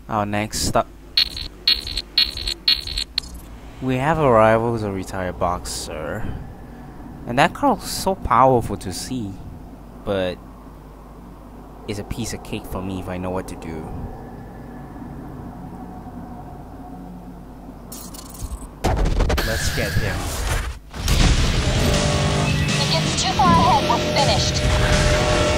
Our next stop. We have arrived with a retired boxer. And that car was so powerful to see. But it's a piece of cake for me if I know what to do. Let's get him. He gets too far ahead, we're finished.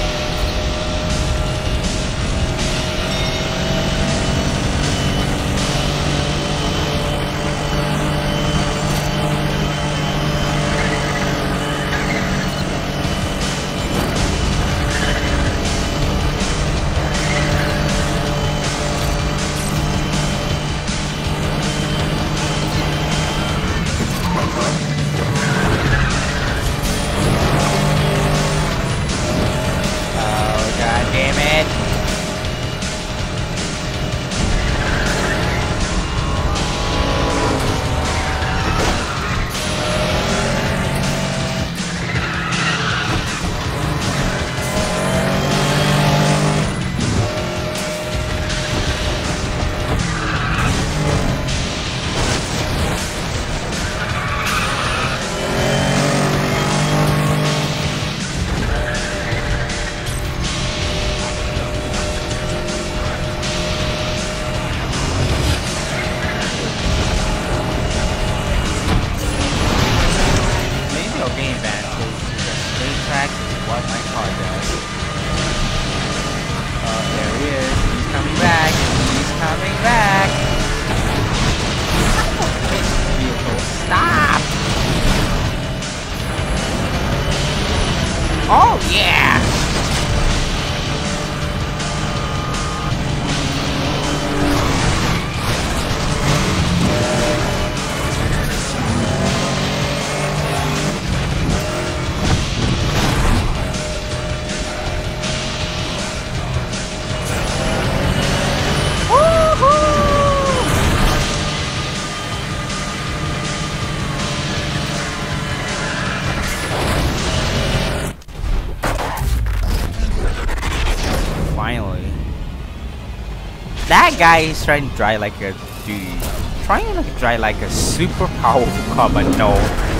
Oh yeah! Finally. That guy is trying to drive like a dude. Trying to drive like a super powerful car, but no.